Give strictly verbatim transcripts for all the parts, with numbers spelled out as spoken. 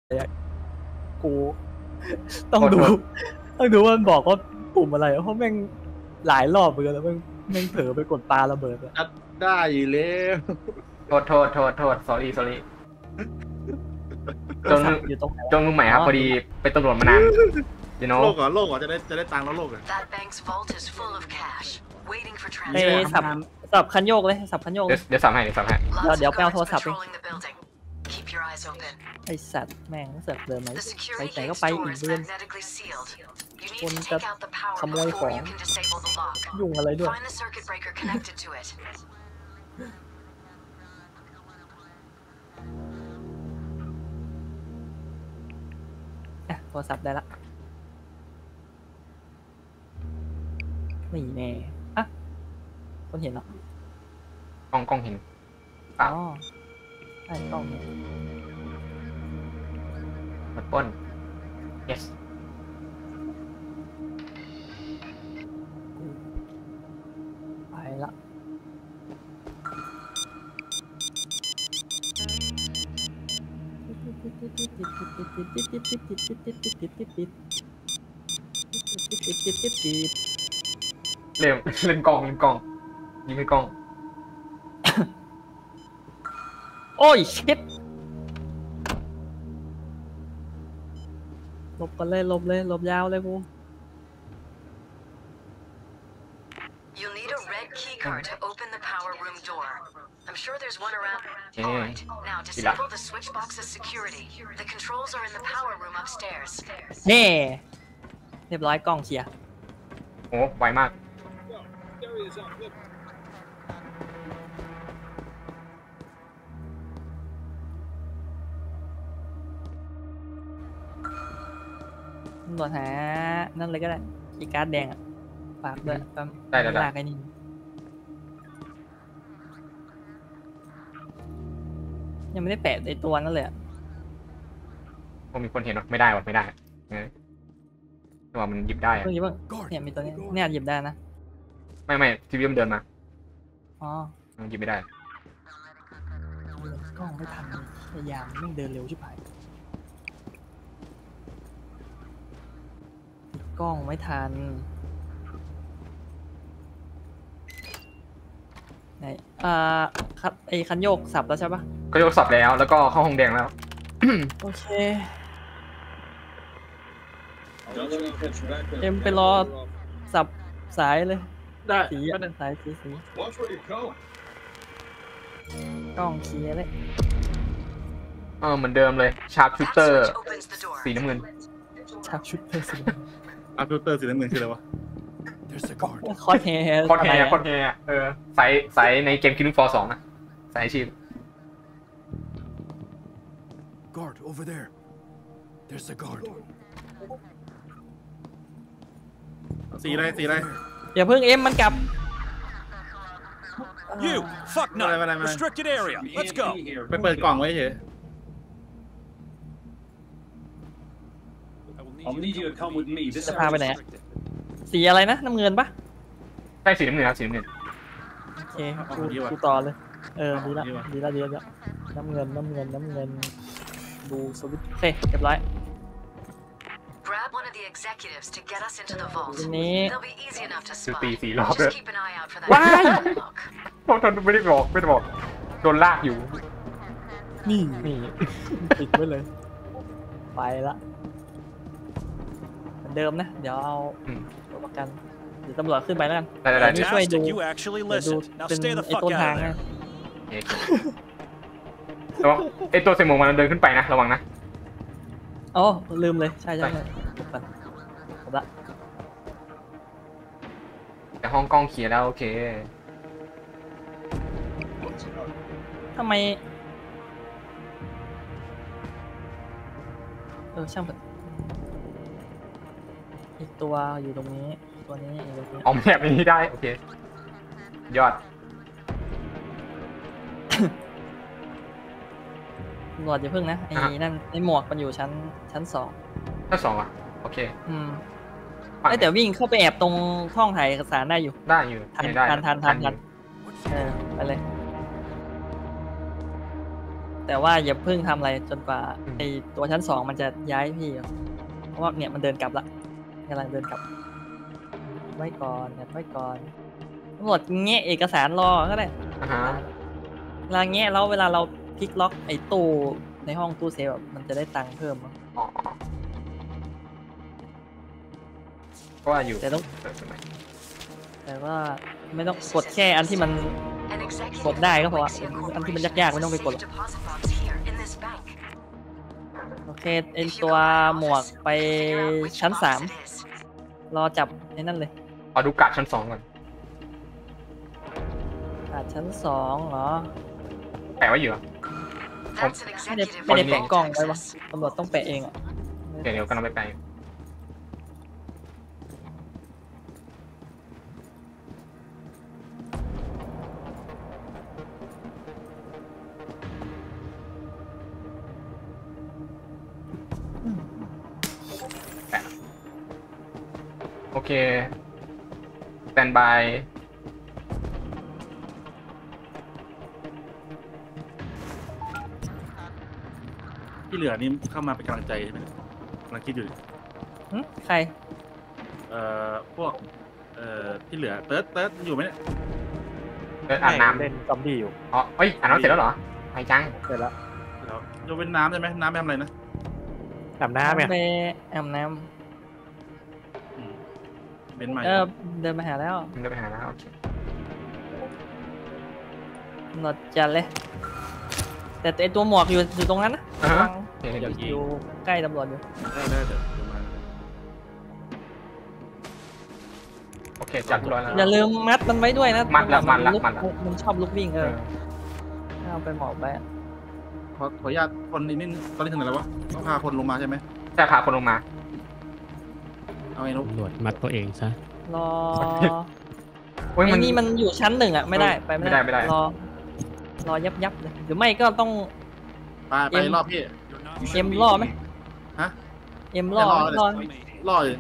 กูต้องดูต้องดูว่ามันบอกว่าปุ่มอะไรเพราะแม่งหลายรอบเหมือนกันแล้วแม่งแม่งเผลอไปกดปาระเบิดอะได้อยู่แล้วโทษโทษโทษโทษ sorry sorry จนจนมือใหม่ครับพอดีเป็นตำรวจมานานyou know โลกเหรอโลกเหรอจะได้จะได้ตังค์แล้วโลกเหรอไอ้สับสับคันโยกเลยสับคันโยกเดี๋ยวสับให้เดี๋ยวสับให้เดี๋ยวเดี๋ยวไปเอาโทรศัพท์ไปไอสัตว์แม่งเสือกเดินมาไปไหนก็ไปอีกเดือนคนจะขโมยของยุ่งอะไรด้วยโทรศัพท์ได้ละนี่แน่อะคนเห็นหรอกล้องกล้องเห็นอ๋อใช่กล้องเนี่ยหมดป้น yes ไปละเล่นเล่นกล้องเล่นกล้องยิงให้กล้องโอ้ยชิดลบกันเลยลบเลยลบยาวเลยกู You'll need a red key card to open the power room door. I'm sure there's one around. All right. Now disable the switch box's security. The controls are in the power room upstairs. นี่เรียบร้อยกล้องเคลียร์โอ้ไวมากตำรวจหานั่นเลยก็ได้อีการ์ดแดงอ่ะฝากด้วยได้ได้ได้ลากไอ้นี่ยังไม่ได้แปะในตัวนั่นเลยอ่ะคงมีคนเห็นหรอไม่ได้หรอไม่ได้ตัวมันหยิบได้อะเพิ่งหยิบบ้างเนี่ยมีตัวนี้เนี่ยหยิบได้นะไม่ไม่ทีวีมันเดินมาอ๋อมันหยิบไม่ได้กล้องไม่ทันพยายามไม่เดินเร็วชิบหายกล้องไม่ทันไหนอ่าครับไอ้คันโยกสับแล้วใช่ปะก็โยกสับแล้วแล้วก็เข้าห้องแดงแล้วโอเคเอ็มไปรอสับสายเลยได้สีสายสีสีกล้องเคลียร์เลยเออเหมือนเดิมเลยชาร์ปชูเตอร์สีน้ำเงินชาร์ปชูเตอร์สีชาร์ปชูเตอร์สีน้ำเงินคืออะไรวะคอนแฮร์คอนแฮร์คอนแฮร์เออใส่ใส่ในเกมคิลลิ่งฟอร์สองนะใส่ชีพ Guard over there. There's a guard. สีอะไรสีอะไรอย่าเพิ่งเอ็มมันกลับ You fuck nut. Restricted area. Let's go. ไปเปิดกล่องไว้เฉยจะพาไปไหนสีอะไรนะน้ำเงินปะใช่สีน้ำเงินครับสีน้ำเงินโอเคกูกูต่อเลยเออดีละดีละดีละน้ำเงินน้ำเงินน้ำเงินดูสวิตช์โอเคเรียบร้อยทีนี้คือตีสี่รอบเลยว้ายพวกท่านไม่ได้บอกไม่ได้บอกโดนลากอยู่นี่นี่ติดไว้เลยไปละเหมือนเดิมนะเดี๋ยวเอาตัวประกันเดี๋ยวตำรวจขึ้นไปแล้วกันนี่ช่วยดูดูเป็นไอ้ต้นทางนะไอตัวเซมงมันเดินขึ้นไปนะระวังนะอ๋อลืมเลยใช่ใช่จบละแต่ห้องกล้องเคลียร์แล้วโอเคทำไมเออช่างเถอะอีกตัวอยู่ตรงนี้ตัวนี้อีกตัวนี้ออมแบบนี้ได้โอเคยอดหนวดอย่าพึ่งนะไอ้นั่นไอ้หมวกมันอยู่ชั้นชั้นสองชั้นสองอ่ะโอเคอืมไอ้แต่วิ่งเข้าไปแอบตรงห้องถ่ายเอกสารได้อยู่ได้อยู่ทันทันทันทันทันเออไปเลยแต่ว่าอย่าเพิ่งทำอะไรจนกว่าไอตัวชั้นสองมันจะย้ายพี่ก่อนเพราะว่าเนี่ยมันเดินกลับละกำลังเดินกลับไว้ก่อนไว้ก่อนตำรวจแงะเอกสารรอก็ได้อ่าฮะเวลาแงะแล้วเวลาเราพลิกล็อกไอ้ตู้ในห้องตู้เซฟอะมันจะได้ตังค์เพิ่มมั้งอ๋อเพราะว่าอยู่แต่ต้องเปิดไหมแต่ว่าไม่ต้องกดแค่อันที่มัน กดได้ก็พออันที่มันยากๆไม่ต้องไปกดหรอกโอเคไอ้ตัวหมวกไปชั้นสามรอจับไอ้นั่นเลยเอาดูกะชั้นสองก่อนอาจชั้นสองเหรอแปะไว้อยู่เหรอไม่ได้ไม่ได้แปะกล้องไว้วะตำรวจต้องแปะเองอ่ะเดี๋ยวเดี๋ยวกำลังไปแปะอยู่แปะโอเคสแตนบายที่เหลือนี่เข้ามาเป็นกำลังใจใช่ไหมกำลังคิดอยู่หึใครเอ่อพวกเอ่อที่เหลือเติร์ดเติร์ดอยู่ไหมเนี่ยเดินอาบน้ำเล่นซอมบี้อยู่อ๋อเอ้ยอาบน้ำเสร็จแล้วเหรอไปจังเสร็จแล้วเดี๋ยวจะเป็นน้ำใช่ไหมน้ำไม่ทำอะไรนะอาบน้ำเนี่ยไปอาบน้อืมเป็นใหม่ำเออเดินมาหาแล้วเดินไปหาแล้วโอเคตำรวจจัดเลย แต่ไอตัวหมวกอยู่อยู่ตรงนั้นนะอ่าระฮะวังเดี๋ยวเดี๋ยวอยู่ใกล้ตำรวจอยู่ได้ได้เดี๋ยวเดี๋ยวมาโอเคจัดเรียบร้อยแล้วอย่าลืมมัดมันไว้ด้วยนะมัดละมัดละลุกมัดละมันชอบลุกวิ่งเอเอออเอาไปหมอบไปขอขออนุญาตคนนี้นิดตอนนี้ถึงไหนแล้ววะต้องพาคนลงมาใช่ไหมใช่พาคนลงมาเอาไอ้นุ๊กตำรวจมัดตัวเองซะรอโอ้ยไอ้มันนี่มันอยู่ชั้นหนึ่งอ่ะไม่ได้ไปไม่ได้ไม่ได้รอรอยับยับเลยหรือไม่ก็ต้องไปไปรอบพี่เอ็มล่อไหมฮะเอ็มล่อไม่ล่ล่ออเลย ล่อเลย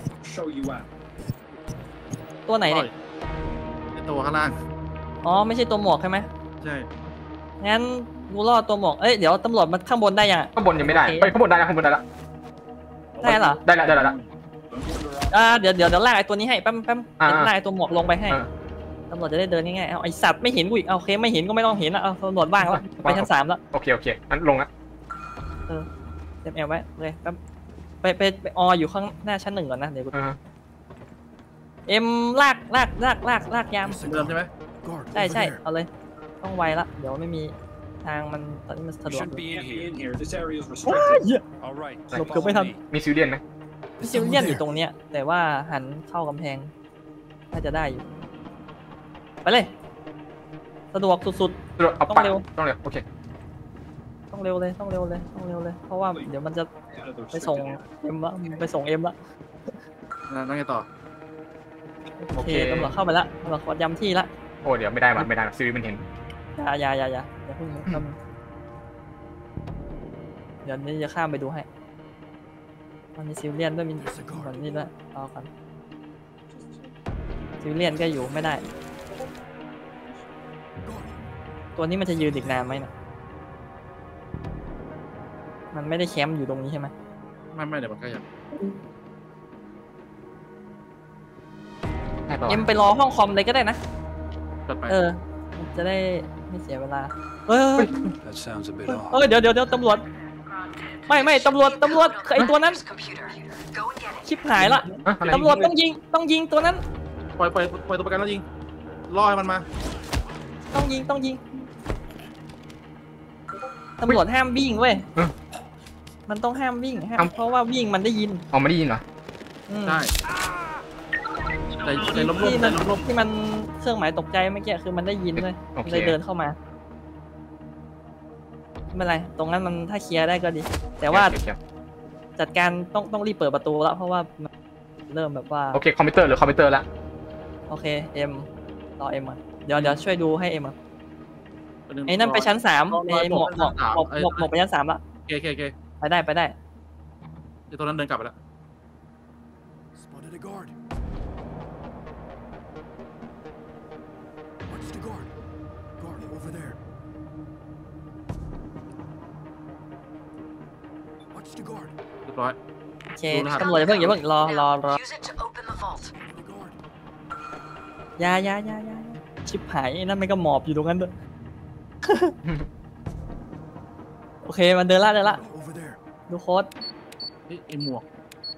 ตัวไหนล่อเนี่ยเลยไอ้ตัวข้างล่างอ๋อไม่ใช่ตัวหมวกใช่ไหมใช่งั้นกูล่อตัวหมวกเอ้ยเดี๋ยวตำรวจมาข้างบนได้ยังอะข้างบนยังไม่ได้เฮ้ยข้างบนได้แล้วข้างบนได้แล้วได้เหรอได้แล้วได้แล้วได้แล้วอ่าเดี๋ยวเดี๋ยวเดี๋ยวลากไอ้ตัวนี้ให้แป๊บแป๊บอ่าเดี๋ยวลากไอ้ตัวหมวกลงไปให้เออตำรวจจะได้เดินง่ายๆเอาไอสัตว์ไม่เห็นกูอีกเอาโอเคไม่เห็นก็ไม่ต้องเห็นละเอาตำรวจว่างแล้วไปชั้นสามแล้วโอเคโอเคงั้นลงละเต็มแอลไว้เลยแป๊บไปไปไปอออยู่ข้างหน้าชั้นหนึ่งก่อนนะเดี๋ยวกูอ่าเอ็มลากลากลากลากลากยาม There's a เดิม guard. ใช่ไหม Guard ใช่ over ใช่ there. เอาเลยต้องไวละเดี๋ยวไม่มีทางมันตอนนี้มันสะดวก Should be in here. In here. This area is ว้าย restricted. เหี้ย All right. หลบเกือบไม่ทันมีซิลเลียนไหมพี่ซิลเลียนอยู่ตรงเนี้ยแต่ว่าหันเข้ากำแพงน่าจะได้อยู่ไปเลย สะดวกสุดเอาต้องปัดเร็วต้องเร็วโอเคๆต้องเร็วเลยต้องเร็วเลยต้องเร็วเลย เพราะว่าเดี๋ยวมันจะ Out of the ไปส่ง restricted area. เอ็มละไปส่งเอ็มละแล้วนั่งไงต่อโอเคตำรวจเข้าไปละตำรวจขอย้ำที่ละโอ้เดี๋ยวไม่ได้ว่ะไม่ได้ว่ะซิลมันเห็นอย่าอย่าอย่าอย่าอย่าเพิ่งทำเดี๋ยวนี้จะข้ามไปดูให้มันมีซิลเลียนด้วยมีแบบนี้ด้วยรอกันซิลเลียนก็อยู่ไม่ได้ ตัวนี้มันจะยืนอีกนานไหมนะมันไม่ได้แคมป์อยู่ตรงนี้ใช่ไหมไม่ไม่เดี๋ยวมันก็ยังได้ป่ะเอ็มไปรอห้องคอมเลยก็ได้นะจัดไปเออมันจะได้ไม่เสียเวลาเออ That sounds a bit เออ odd. เดี๋ยวเดี๋ยวเดี๋ยวตำรวจ ไม่ไม่ตำรวจตำรวจไอตัวนั้น Computer. Go and get it. ชิบหายละฮะอะไรตำรวจต้องยิงต้องยิงตัวนั้นปล่อยปล่อยปล่อยตัวประกันแล้วยิงล่อให้มันมาต้องยิงต้องยิงตำรวจห้ามวิ่งเว้ยเออมันต้องห้ามวิ่งห้ามห้ามเพราะว่าวิ่งมันได้ยินอ๋อไม่ได้ยินเหรออืมได้ใจใจล้มที่ๆใจมันล้มที่มันเครื่องหมายตกใจเมื่อกี้คือมันได้ยินเลยโอเคเลยเดินเข้ามาไม่เป็นไรตรงนั้นมันถ้าเคลียร์ได้ก็ดี แต่ว่าโอเคจัดการต้องต้องรีบเปิดประตูแล้วเพราะว่ามันเริ่มแบบว่าโอเคคอมพิวเตอร์หรือคอมพิวเตอร์ละโอเคเอ็มรอเอ็มอ่ะเดี๋ยวเดี๋ยวช่วยดูให้เอ็มอ่ะๆไอ้นั่นไปชั้นสามรอรอไอ้หมวกหมวกชั้นสามหมวกเอ้ยหมวกหมวกไปชั้นสามละโอเคโอเคโอเคไปได้ไปได้เดี๋ยวตัวนั้นเดินกลับไปแล้ว Spotted a guard. Watch the guard. Guard over there. Watch the guard. เรียบร้อยโอเคตำรวจอย่าเพิ่งอย่าเพิ่งรอรอรอ Use it to open the vault. The guard. ยายายายาชิบหายนั่นไม่ก็หมอบอยู่ตรงนั้นด้วย โอเคมันเดินละเดินละ Over there. ดูโค้ดเฮ้ยไอหมวก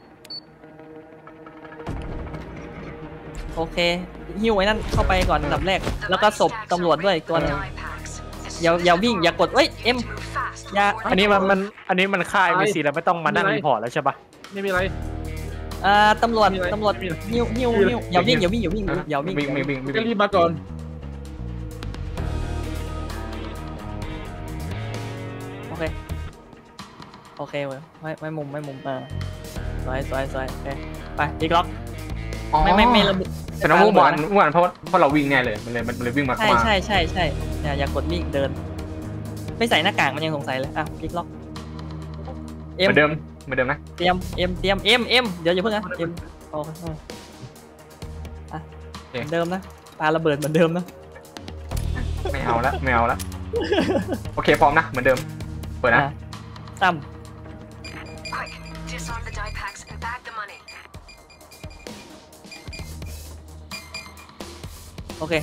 โอเคหิ้วไว้นั่นเข้าไปก่อนอันดับแรก แล้วก็ศพตำรวจด้วยอีกตัวหนึงอย่าอย่าวิ่งอย่ากดเอ้ยเอ็มอย่าอันนี้มันมันอันนี้มันค่ายมีซีแล้วไม่ต้องมานั่งรีพอร์ตแล้วใช่ปะไม่มีอะไรอ่าตำรวจมีอะไรตำรวจมีอะไรหิ้วหิ้วหิ้วอย่าวิ่งอย่าวิ่งอย่าวิ่งอย่าวิ่งวิ่งวิ่งวิ่งวิ่งก็รีบมาก่อนโอเคโอเคเว้ยไม่ไม่มุมไม่มุมเออสวยสวยสวยโอเคไปอีกล็อกไม่ไม่ไม่ระเบิดแต่น้องเมื่อวานเมื่อวานเพราะเพราะเราวิ่งแน่เลยมันเลยมันเลยวิ่งมาใช่เข้ามาใช่ใช่ใช่อย่าอย่ากดวิ่งเดิน ไม่ใส่หน้ากากมันยังสงสัยเลยอ่ะพลิกล็อกเหมือนเดิมเหมือนเดิมนะเตรียมเอ็มเตรียมเอ็มเอ็มเดี๋ยวอย่าเพิ่งนะเอ็มโอเคอ่ะเหมือนเดิมนะปาระเบิดเหมือนเดิมนะไม่เอาละไม่เอาละโอเคพร้อมนะเหมือนเดิมเปิดนะอ่ะตั้ม Quick, disarm the die packs and bag the money. โอเค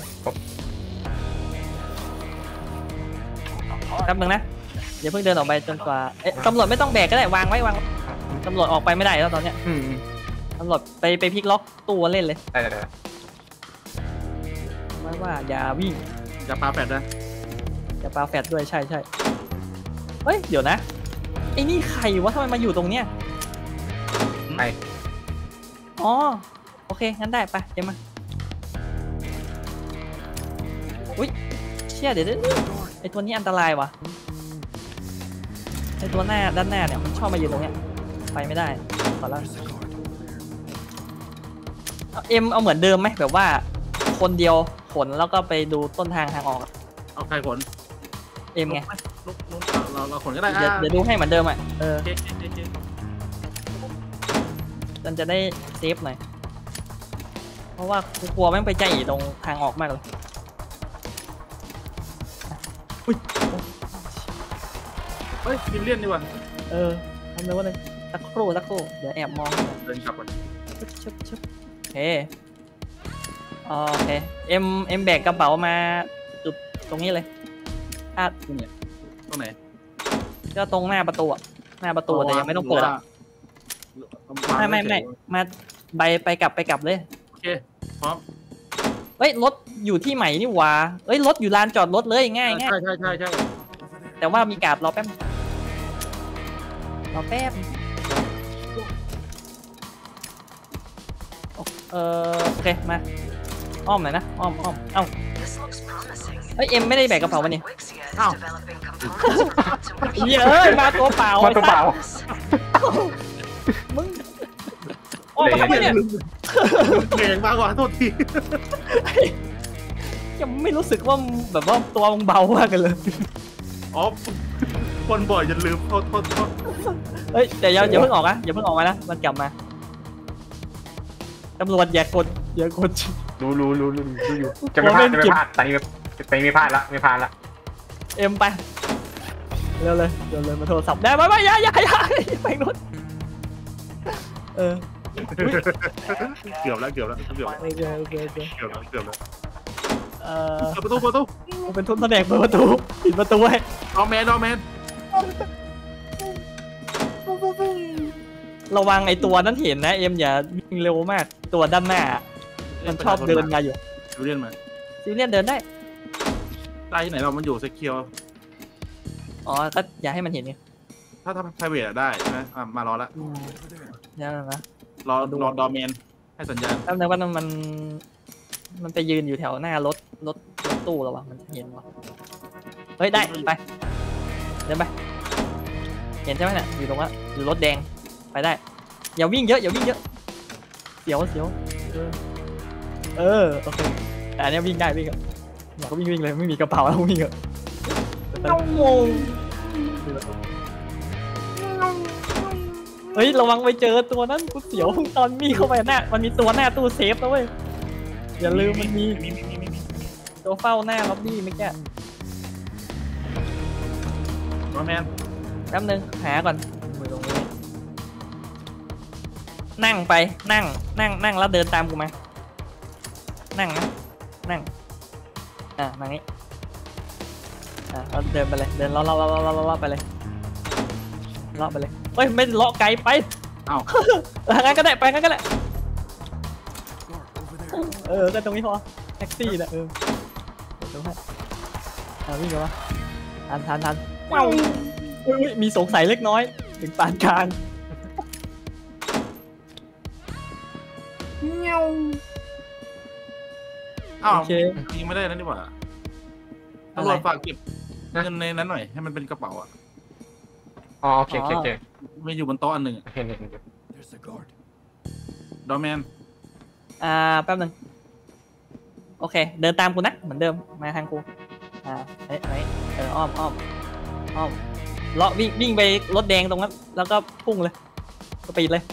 แป๊บนึงนะอย่าเพิ่งเดินออกไปจนกว่าเอ๊ะตำรวจไม่ต้องแบกก็ได้วางไว้วางไว้ตำรวจออกไปไม่ได้แล้วตอนเนี้ยอืมตำรวจไปไปพลิกล็อกตู้เล่นเลยได้ได้ได้ไม่ว่าอย่าวิ่งอย่าปาแปดนะอย่าปาแฟดด้วยใช่ใช่เฮ้ยเดี๋ยวนะไอ้นี่ใครวะทำไมมาอยู่ตรงเนี้ยไปอ๋อโอเคงั้นได้ไปเดี๋ยวมาอุ้ยเชี่ยเดี๋ยวเดี๋ยวเดี๋ยวไอตัวนี้อันตรายวะไอตัวหน้าด้านหน้าเนี่ยมันชอบมาอยู่ตรงเนี้ยไปไม่ได้ขอละ There's a guard over there. เอาเอ็มเอาเหมือนเดิมไหมแบบว่าคนเดียวขนแล้วก็ไปดูต้นทางทางออกเอาใครขนเอ็มไงลุกลุกเราเราขนก็ได้เดี๋ยวอ่ะเดี๋ยวดูให้เหมือนเดิมอ่ะเออโอเคโอเคโอเคมันจะได้เซฟหน่อยเพราะว่ากูกลัวแม่งไปใจตรงทางออกมากเลยอุ้ยเฮ้ยซิมเลียนดีกว่าเออทำเลยว่าเลยสักครู่สักครู่เดี๋ยวแอบมองเดินกลับก่อนชึบชึบชึบโอเคโอเคเอ็มเอ็มแบกกระเป๋ามาจุดตรงนี้เลยอ่ะตรงไหนก็ตรงหน้าประตูอะหน้าประตูแต่ยังไม่ต้องเปิดอะไม่ไม่ไม่มาไปไปกลับไปกลับเลยโอเคพร้อมเฮ้ยรถอยู่ที่ใหม่นี่หว่าเฮ้ยรถอยู่ลานจอดรถเลยง่ายง่ายใช่ใช่ใช่ใช่ Over there. แต่ว่ามีการ์ดรอแป๊บรอแป๊บเออโอเคมาอ้อมหน่อยนะอ้อมอ้อมเอ้า This looks promising. เฮ้ยเอ็มไม่ได้แบกกระเป๋ามานี่ Wixia is developing components for quantum เหี้ยเอ้ยมาตัวเปล่ามาตัวเปล่ามึงอ้อมมาทำไมเนี่ยเก่งมากกว่าโทษทียังไม่รู้สึกว่าแบบว่าตัวมึงเบามากกันเลยอ๋อคนบ่อยจนลืมโทษโทษโทษเฮ้ยแต่อย่าอย่าเพิ่งออกนะอย่าเพิ่งออกมานะมันกลับมาตำรวจอย่ากดอย่ากดรู้รู้รู้รู้รู้อยู่จะไม่พลาดจะไม่พลาดตอนนี้ตอนนี้ไม่พลาดละไม่พลาดละเอ็มไปเร็วเลยเร็วเลยมาโทรศัพท์ได้ไหมไม่อย่าอย่าอย่าไปรถเออเกือบแล้วเกือบแล้วเกือบแล้วโอเคโอเคโอเคเกือบแล้วเกือบแล้วเออเปิดประตูเปิดประตูกูเป็นทุนแผนกเปิดประตูปิดประตูไว้ดอแมนดอแมนระวังไอตัวนั้นเห็นนะเอ็มอย่าวิ่งเร็วมากตัวด้านหน้า มันชอบเดินมาอยู่ดูเรียนมาซิเลียนเดินได้ใต้ที่ไหนเรามันอยู่เซคิวอ๋อก็อย่าให้มันเห็นไงถ้าถ้า private ได้ใช่ไหมอ่ะมารอละอืม Over there. เดี๋ยวนะรอรอดอแมนให้สัญญาณแป๊บนึงว่ามัน มันไปยืนอยู่แถวหน้ารถรถรถตู้แล้ววะมันเห็นวะเฮ้ยได้ไปเดินไปเห็นใช่ไหมเนี่ยอยู่ตรงนั้นอยู่รถแดงไปได้อย่าวิ่งเยอะอย่าวิ่งเยอะเสียวเสียวเออเออโอเคแต่อันเนี้ยวิ่งได้วิ่งอะอยากก็วิ่งวิ่งเลยไม่มีกระเป๋าแล้ววิ่งอะน้องงงเฮ้ยระวังไปเจอตัวนั้นกูเสียวตอนมีเข้าไปหน้ามันมีตัวหน้าตู้เซฟนะเว้ยอย่าลืมมันมีมีมีมีมีมีตัวเฝ้าหน้าล็อบบี้เมื่อกี้ดอแมนแป๊บนึงหาก่อนอยู่ตรงนี้นั่งไปนั่งนั่งนั่งแล้วเดินตามกูมานั่งนะนั่งอ่ะนั่งนี้อ่ะเราเดินไปเลยเดินเลาะเลาะเลาะเลาะเลาะไปเลยเลาะไปเลยเฮ้ยไม่เลาะไกลไปเอ้างั้นก็ได้ไปงั้นก็ได้ Guard, over there. เออก็ตรงนี้พอแท็กซี่นะเออเดี๋ยวให้อ่ะวิ่งกันวะทันทันทันว้าวอุ้ยมีสงสัยเล็กน้อยถึงปานกลางอ้าวโอเคยิงไม่ได้นั่นดีกว่าอะไรตำรวจฝากเก็บเงินในนั้นหน่อยให้มันเป็นกระเป๋าอ่ะอ๋อโอเคโอเคโอเคไม่อยู่บนโต๊ะอันหนึ่งเห็นเห็นเห็น There's a guard. ดอแมนอ่าแป๊บหนึงโอเค เดินตามกูนะเหมือนเดิมมาทางกูอ่าเอ้ยเอ้ยเอออ้อมอ้อมอ้อมเลาะวิ่งวิ่งไปรถแดงตรงนั้นแล้วก็พุ่งเลยก็ปีดเลย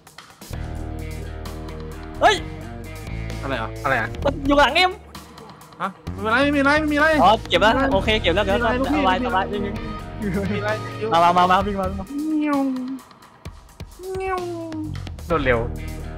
เฮ้ยอะไรอ่ะอะไรอ่ะมันอยู่หลังเอ็มฮะไม่เป็นไรไม่มีไรไม่มีไรอ๋อเก็บแล้วโอเคเก็บแล้วเดี๋ยวไม่เอาเป็นไรไว้ลูกพี่เอาไว้วิ่งวิ่งไม่มีไรมามามามาวิ่งมาวิ่งมารวดเร็ว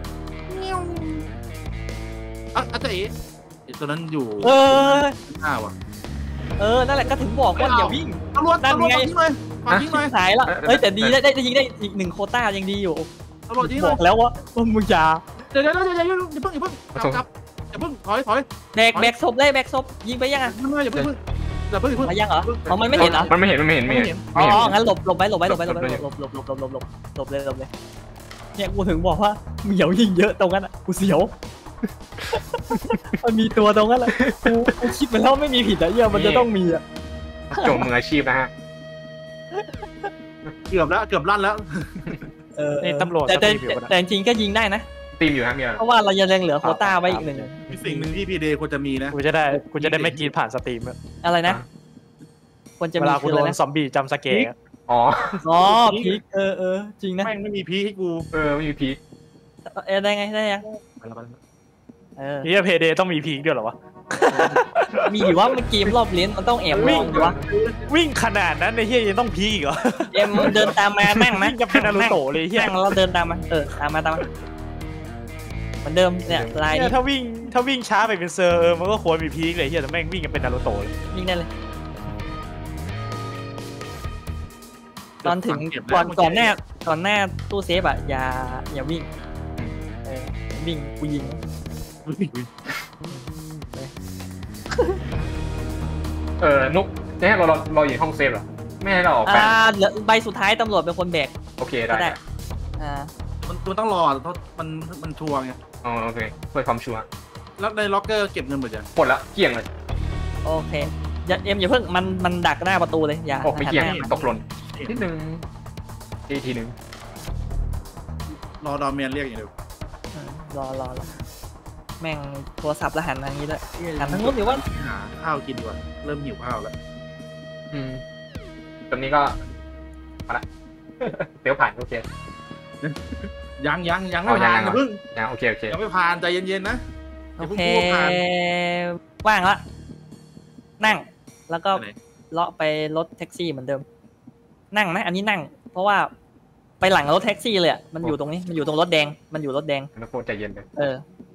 อ่ะอาจารย์เอ๋ไอ้ตัวนั้นอยู่เออข้าวอ่ะเออนั่นแหละก็ถึงบอกว่าอย่าวิ่งตำรวจนั่นตำรวจไงฝากยิงหน่อยฝากยิงหน่อยหายละเฮ้ยแต่ดีได้ได้ได้ยิงได้อีกหนึ่งโควต้ายังดีอยู่ตำรวจยิงหบน่ออย กแล้วว่าว่ามึงอย่าเดี๋ยวเดี๋ยวเดี๋ยวเดี๋ยวอย่าเพิ่งอย่าเพิ่งกลับกลับอย่าเพิ่งถอยถอยแบกแบกศพเลยแบกศพยิงไปยังอ่ะไม่ไม่อย่าเพิ่งอย่าเพิ่งอย่าเพิ่งมายังเหรออ๋อมันไม่เห็นเหรอมันไม่เห็นมันไม่เห็นไม่เห็นอ๋ไม่เห็นองั้นหลบหลบไปหลบไปหลบไปหลบไปหลบหลบหลบหลบหลบหลบหลบหลบหลบเลยหลบเลยเนี่ยกูถึงบอกว่ามึงอย่ายิงเยอะตรงนั้นอ่ะกูเสียวมันมีตัวตรงนั้นแหละกูกูคิดไปแล้วไม่มีผิดอะเหี้ยมันจะต้องมีอ่ะโจมมืออาชีพนะฮะเกือบแล้วเกือบลั่นแล้วเออนี่ตำรวจแต่แต่สตรีมอยู่ปะเนี่ยแต่จริงๆก็ยิงได้นะตีมอยู่ฮะมีอะไรเพราะว่าเรายังเหลือโควต้าไว้อีกหนึ่งมีสิ่งหนึ่งที่พีเดย์ควรจะมีนะกูจะได้กูจะได้ไม่กรีดผ่านสตรีมอะอะไรนะควรจะเวมีลากูคือโดอะไรนนะซอมบี้จำสเกร์อะอ๋ออ๋อพีคเออเออจริงนะแม่งไม่มีพีให้กูเออไม่มีพีคเออได้ไงได้ยังไปแล้วไปแล้วเออนี่เพย์เดย์ต้องมีพีคด้วยเหรอวะมีอยู่ว่ามันเกมรอบเลนมันต้องแอบมองอยู่วะวิ่งขนาดนั้นในเฮียยังต้องพีคอีกเหรอเอ็มเดินตามมานั่งนะวิ่งจะเป็นนารูโตะเลยเฮียนั่งแล้วเดินตามมาเออตามมาตามมาเหมือนเดิมเนี่ยลายเนี่นี้ยถ้าวิ่งถ้าวิ่งช้าไปเป็นเซอร์เออมันก็ควรมีพีคเลยเฮียแต่แม่งวิ่งกันเป็นนารูโตะเลยวิ่งได้เลย ตอนถึงเก็บก่แล้อวนก่อนหน้าก่อนหน้าตู้เซฟอะอย่าอย่าวิ่งเออวิ่งกูยิงเออนุกจะให้เราเราเราอยู่ห้องเซฟเหรอไม่ให้เราออกไปอ่าเหลือใบสุดท้ายตำรวจเป็นคนแบกโอเคก็ได้ได้อ่ามันมันต้องรอเพราะมันมันชัวร์ไงอ๋อโอเคเพื่อความชัวร์แล้วในล็อกเกอร์เก็บเงินหมดยังหมดแล้วเกลี้ยงเลยโอเคอย่าเอ็มอย่าเพิ่งมันมันดักหน้าประตูเลยอย่าออกไม่หันเกลี้ยงหน้ามาตกหล่นนิดนึงทีทีนึงรอดอมแมนเรียกอย่างเดียวเออรอรอรอแม่งโทรศัพท์แล้วหันทางนี้ด้วยหันทางนู้นหรือว่าหาข้าวกินดีกว่าเริ่มหิวข้าวแล้วอืมตอนนี้ก็มาละ เตียวผ่านโอเคยังยังยังไม่เอายังผ่านยังอย่าเพิ่งนะโอเคโอเคยังไม่ผ่านใจเย็นๆนะอโอย่างพิ่งเคพูดว่าผ่านว่างละนั่งแล้วก็ไปไหนเลาะไปรถแท็กซี่เหมือนเดิม นั่งนะอันนี้นั่ง เพราะว่าไปหลังรถแท็กซี่เลยอะมันอยู่ตรงนี้มันอยู่ตรงรถแดงมันอยู่รถแดงแล้วโคตรใจเย็นเลยเออ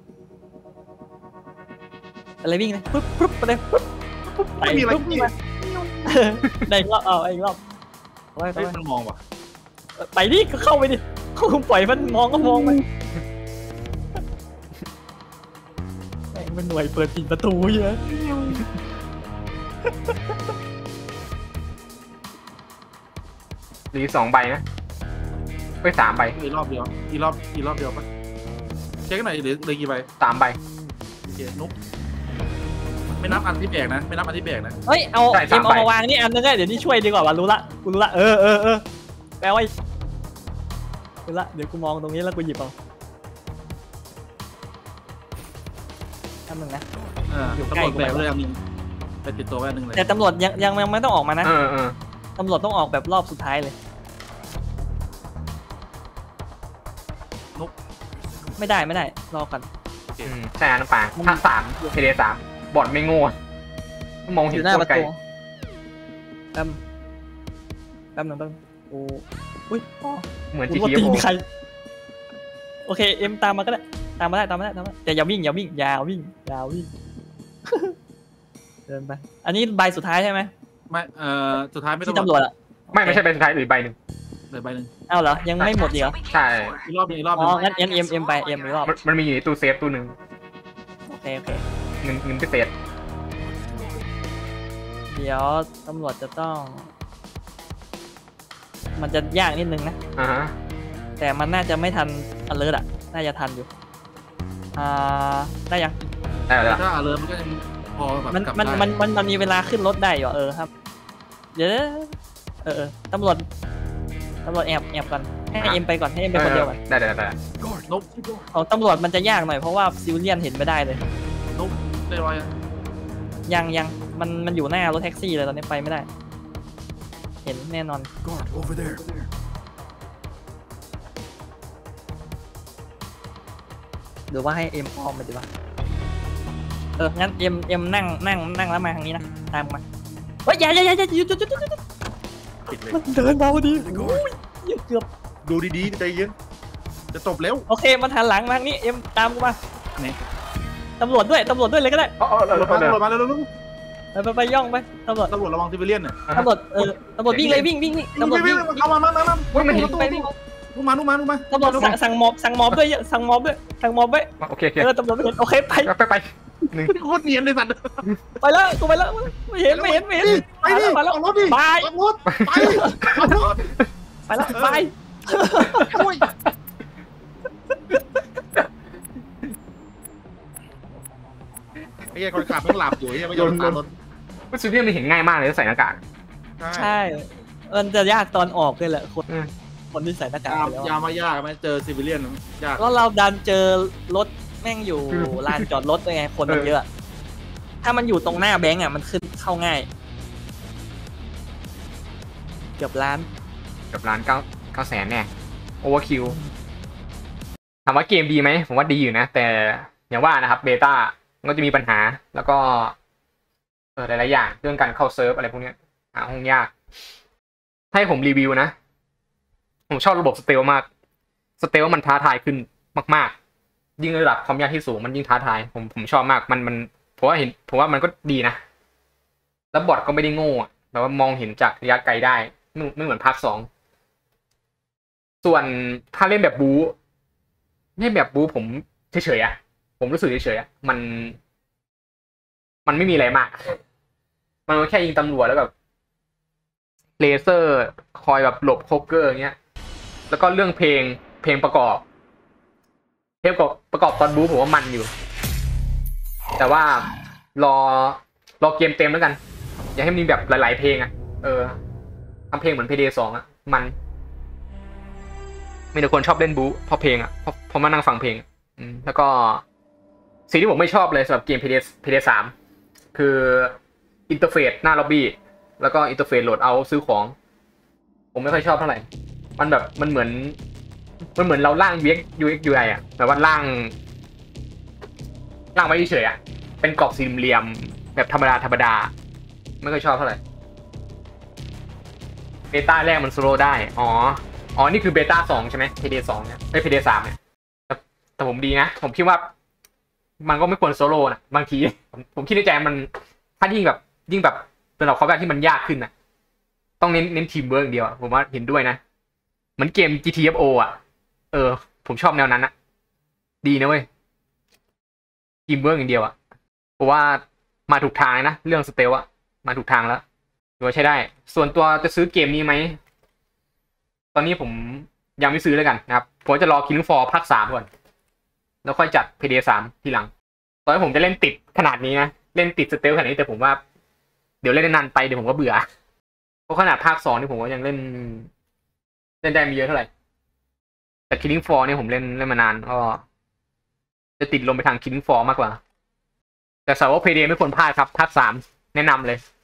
อะไรวิ่งเลยปุ๊บปุ๊บไปเลยปุ๊บปุ๊บไปไม่มีอะไรปุ๊บกินมาได้อีกรอบเอาอีกรอบไปไปเฮ้ยไปมันมองว่ะไปดิก็เข้าไปดิเขาคงปล่อยมันมองก็มองไปแม่งเป็นหน่วยเปิดปิดประตูเยอะหรือสองใบนะไปสามใบอีกรอบเดียวอีกรอบอีกรอบเดียวปะเช็คหน่อยเหลือเหลือกี่ใบสามใบโอเคนุ๊กไม่นับอันที่แบกนะไม่นับอันที่แบกนะเฮ้ยเอาใช่เอ็มสามใบเอามาวางนี่อันนึงเดี๋ยวนี่ช่วยดีกว่าว่ะรู้ละกูรู้ละเออเออเออแปลว่ารู้ละเดี๋ยวกูมองตรงนี้แล้วกูหยิบเอาอันนึงนะเอออยู่ตำใกล้รวจกูแบเลยกเลยอันหนึงไปติดตัวไว้อันหนึงเลยแต่ตำรวจยังยังยังไม่ต้องออกมานะเออเออตำรวจต้องออกแบบรอบสุดท้ายเลยไม่ได้ไม่ได้รอก่อนอืมใช่น้ำปลาถ้าสามเทเลสามบอดไม่โง่มองอเห็นยู่หน้าโคปตระรไกลตูแป๊บแป๊บหนึงแป๊บนึงกูอุ้ยอ๋อเหมือนกูจีว่าทีตีนโอใครโอเคเอ็มตามมาก็ได้ตามมาได้ตามมาได้ตามมาแต่อย่าวิ่งอย่าวิ่งอย่าวิ่งอย่าวิ่ง เดินไปอันนี้ใบสุดท้ายใช่ไหมไม่เอ่อสุดท้ายไม่ต้อที่งตำรวจอะไม่ไม่ใช่ใบสุดท้ายหรือใบหนึ่งเลยใบหนึ่งเอ้าเหรอยังไม่หมด That's เดียว what we came Hi. for. อีกรอบหนึงอีกรอบหอ๋นึอง งั้นเอ็มเอ็มเอ็มไปเอ็มอีกรอบมันมันมีอยู่ในตู้เซฟตู้หนึ่งโอเคโอเคเงินเงินพิเศษเดี๋ยวตำรวจจะต้อง มันจะยากนิดนึงนะอ่าฮะแต่มันน่าจะไม่ทันอเลิร์ตอะน่าจะทันอยู่อ่าได้ยังได้แล้วถ้าเริ่มมันก็ยังพอแบบมันกลับมันได้มันมันมันมีเวลาขึ้นรถได้อยู่อะเออครับ เดี๋ยวเออเออตำรวจตำรวจแอบแอบก่อนให้เอ็มไปก่อนให้เอ็มไปคนเดียวก่อนได้ได้ได้ Guard, นกของตำรวจมันจะยากหน่อยเพราะว่าซิวิเลียนเห็นไม่ได้เลยนกได้ร้อยอะยังยังมันมันอยู่หน้ารถแท็กซี่เลยตอนนี้ไปไม่ได้ เห็นแน่นอน guard, over there. หรือว่าให้เอ็มอ้อมไปดีกว่าเอองั้นเอ็มเอ็มนั่งนั่งนั่งแล้วมาทางนี้นะตามมาเฮ้ยอย่าอย่าอย่าอย่าหยุดหยุดหยุดหยุดหยุดปิดเลยมันเดินมาพอดี The guard. เกือบดูดีๆใจเย็นจะจบแล้วโอเคมันหันหลังมาทางนี้เอ็มตามกูมาไหนตำรวจด้วยตำรวจด้วยเลยก็ได้อ๋อตำรวจมาตำรวจมาเร็วไปไปไปย่องไปตำรวจๆตำรวจระวังซิวิเลียนเนี่ยตำรวจเออตำรวจวิ่งเลยวิ่งวิ่งวิ่งตำรวจวิ่วิ่งงๆเข้ามามามามาเฮ้ยมันเห็นไปวิ่งลูกมาลูกมาลูกมาตำรวจสั่งสั่งมอบสั่งมอบด้วยสั่งมอบด้วยสั่งมอบไว้โอเคโอเคเออตำรวจไม่เห็นโอเคไปไปไปหนึ่งโคตรเนียนเลยสัตว์ไปแล้วกูไปแล้วไม่เห็นไม่เห็นไม่เห็นไปดิมาแล้วเอารถดิไปเอารถไปเอารถไปแล้วไปโอ้ยไอ้เหี้ยคนขับมันหลับอยู่ไอ้เหี้ยไม่ยอมตามรถมันซูเปอร์มันเห็นง่ายมากเลยใส่หน้ากากใช่มันจะยากตอนออกเลยแหละคนอืมคนที่ใส่หน้ากากยามไปแล้วยามมายากไหมเจอซิวิเลียนยากแล้วเราดันเจอรถแม่งอยู่ลานจอดรถด้วยไงคนมันเยอะ ถ้ามันอยู่ตรงหน้าแบงก์อ่ะมันขึ้นเข้าง่าย เกือบล้านกับร้านเก้าเก้าแสนแน่โอเวอร์คิวถามว่าเกมดีไหมผมว่าดีอยู่นะ แต่อย่างว่านะครับเบต้ามันก็จะมีปัญหาแล้วก็เออหลายๆอย่างเรื่องการเข้าเซิร์ฟอะไรพวกเนี้ยหาห้องยากถ้าให้ผมรีวิวนะผมชอบระบบสเตลมากสเตลมันท้าทายขึ้นมากๆยิ่งระดับความยากที่สูงมันยิ่งท้าทายผมผมชอบมากมันมันผมว่าเห็นผมว่ามันก็ดีนะแล้วบอทก็ไม่ได้โง่แบบว่ามองเห็นจากระยะไกลได้ไม่ไม่เหมือนภาคสองส่วนถ้าเล่นแบบบู๊เล่นแบบบู๊ผมเฉยๆอะผมรู้สึกเฉยๆอะมัน มันไม่มีอะไรมาก มันแค่ยิงตำรวจแล้วแบบเลเซอร์คอยแบบหลบโคเกอร์อย่างเงี้ยแล้วก็เรื่องเพลงเพลงประกอบเพลงประกอบประกอบตอนบู๊ผมว่ามันอยู่ แต่ว่ารอรอเกมเต็มแล้วกันอย่าให้มีแบบหลายๆเพลงอะเออทำเพลงเหมือน พี ดี สองอะมันมีแต่คนชอบเล่นบู๊เพราะเพลงอะเพราะเพราะมานั่งฟังเพลงอืมแล้วก็สิ่งที่ผมไม่ชอบเลยสำหรับเกม พี ดี พี ดี สามคืออินเทอร์เฟซหน้าล็อบบี้แล้วก็อินเทอร์เฟซโหลดเอาซื้อของผมไม่ค่อยชอบเท่าไหร่มันแบบมันเหมือนมันเหมือนเราล่าง วี เอ็กซ์ ยู เอ็กซ์ ยู ไอ อ่ะแบบว่าล่างล่างไว้เฉยๆอ่ะเป็นกรอบสี่เหลี่ยมแบบธรรมดาธรรมดาไม่ค่อยชอบเท่าไหร่เบต้าแรกมันโซโล่ได้อ๋ออ๋อนี่คือเบต้าสองใช่ไหม พี ดี สองเนี่ยไอ้ พี ดี สามเนี่ยแต่แต่ผมดีนะผมคิดว่ามันก็ไม่ควรโซโล่นะบางทีผมผมคิดในใจมันถ้ายิ่งแบบยิ่งแบบเป็นเราเขาแบบที่มันยากขึ้นนะต้องเน้นเน้นทีมเวิร์กอย่างเดียวผมว่าเห็นด้วยนะเหมือนเกม จี ที เอฟ โอ อ่ะเออผมชอบแนวนั้นนะดีนะเว้ยทีมเวิร์กอย่างเดียวอ่ะเพราะว่ามาถูกทางนะเรื่องสเตลอ่ะมาถูกทางแล้วถือว่าใช้ได้ส่วนตัวจะซื้อเกมนี้ไหมตอนนี้ผมยังไม่ซื้อแล้วกันนะครับผมจะรอ Killing Floor ภาคสามก่อนแล้วค่อยจัด พี ดี สามทีหลังตอนนี้ผมจะเล่นติดขนาดนี้นะเล่นติดสเตลขนาดนี้แต่ผมว่าเดี๋ยวเล่นนานไปเดี๋ยวผมก็เบื่อเพราะขนาดภาคสองนี่ผมก็ยังเล่นเล่นได้ไม่เยอะเท่าไหร่แต่ Killing Floor เนี่ยผมเล่นเล่นมานานก็จะติดลงไปทาง Killing Floor มากกว่าแต่สาวว่า พี ดี ไม่ควรพลาดครับภาคสามแนะนำเลย